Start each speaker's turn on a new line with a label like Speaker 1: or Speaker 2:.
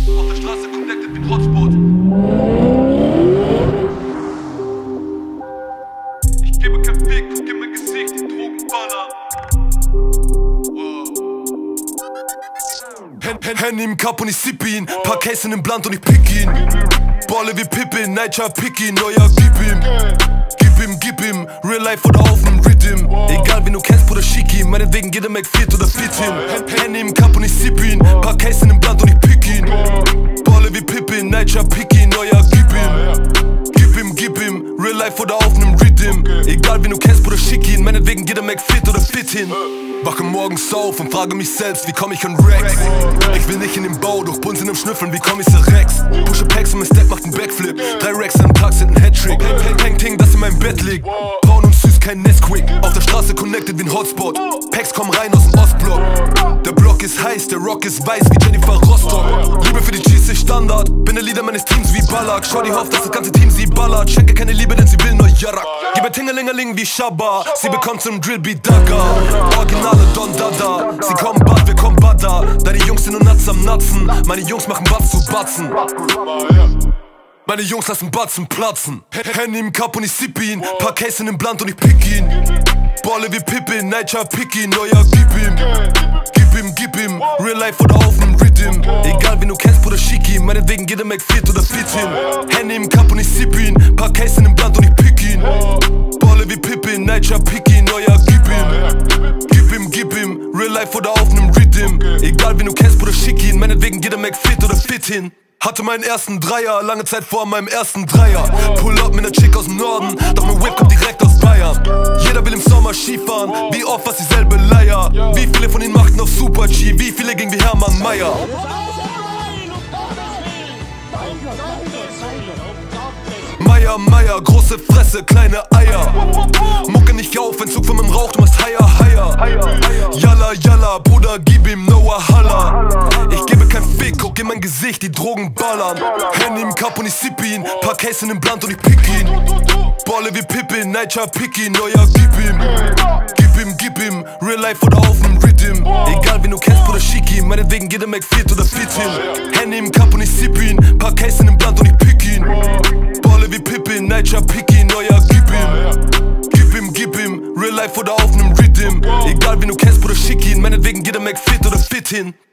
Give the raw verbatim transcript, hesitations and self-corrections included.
Speaker 1: Auf der Straße connected wie ein Hotspot. Ich gebe kein Fick, guck in mein Gesicht, die Drogenballer.
Speaker 2: Handy im Cup und ich sipp ihn, paar Case in dem Blunt und ich pick ihn. Balle wie Pippin, Nightjar pick ihn, neuer gib ihm. Gib ihm, gib ihm, Real Life oder auf nem Rhythm. Egal wen du kennst, Bruder, schick ihm, meinetwegen geht er McFit oder fit hin. Handy im Cup und ich sipp ihn, paar Case in dem Blunt und ich pick ihn. Balle wie Pippin, Nightjar pick ihn, neuer gib ihm. Gib ihm, gib ihm, Real Life oder auf nem Rhythm. Egal wen du kennst, Bruder, schick ihn, meinetwegen geht er McFit oder fit hin. Wache morgens auf und frage mich selbst, wie komm ich an Rex? Ich will nicht in den Bau, durch Bunsen im Schnüffeln, wie komm ich zu Rex? Pushe Packs und mein Step macht einen Backflip. Drei Racks am Tag sind ein Hattrick. Peng Ting, das in meinem Bett liegt. Braun und süß, kein Nesquik. Auf der Straße connected wie ein Hotspot. Packs kommen rein aus dem Ostblock. Der Block ist heiß, der Rock ist weiß wie Jennifer Rostock. Liebe für die G C Standard, bin der Leader meines Teams wie Ballack. Schau die hofft, dass das ganze Team sie ballert. Schenke keine Liebe, denn sie will nur Jarak. Gebe Tingelingeling wie Shabba, sie bekommt zum Drillbeat Dagger. Originale Don Dada, sie kommen bad, wir kommen badda. Deine Jungs sind nur Nuts am Natzen, meine Jungs machen Batz zu Batzen. Meine Jungs lassen Batzen platzen. Handy im Cup und ich sipp ihn, paar Case in dem Blunt und ich pick ihn. Balle wie Pippin, Nightjar pick ihn, neuer gib ihm. Gib ihm, gib ihm, Real Life oder auf nem Rhythm. Egal wen du kennst, Bruder, schick ihm, meinetwegen geht er McFit oder fit hin. Handy im Cup und ich sipp ihn, paar Case in dem Blunt und ich pick ihn. Balle wie Pippin, Nightjar pick ihn, neuer gib ihm. Gib ihm, gib ihm, Real Life oder auf nem Rhythm. Egal wen du kennst, Bruder, schick ihn, meinetwegen geht er McFit oder fit hin. Hatte meinen ersten Dreier, lange Zeit vor meinem ersten Dreier. Pull up mit ner Chick aus dem Norden, doch mein Whip kommt direkt aus Bayern. Jeder will im Sommer Skifahren, wie oft was dieselbe Leier. Wie viele von ihnen machten auf Super G, wie viele ging wie Hermann Meier. Meier, Meier, große Fresse, kleine Eier. Mucke nicht auf, Entzug von meinem Rauch, du machst Higher, Higher. Yalla, yalla, Bruder, gib ihm Noah Halla. Ich gebe kein Fick, guck in mein Gesicht, die Drogen ballern. Handy im Cup und ich sipp ihn, paar Case in dem Blunt und ich pick ihn. Balle wie Pippin, Nightjar pick ihn, neuer gib ihm. Gib ihm, gib ihm, Real Life oder auf nem Rhythm. Egal wen du kennst, Bruder, schick ihn, meinetwegen geht er McFit oder fit hin. Handy im Cup und ich sipp ihn, paar Case in dem Blunt und ich pick ihn. Balle wie Pippin, Nightjar pick ihn, neuer gib ihm. Gib ihm, gib ihm, Real Life oder auf nem Rhythm. Egal wen du kennst, Bruder, schick ihn, meinetwegen geht er McFit oder fit hin.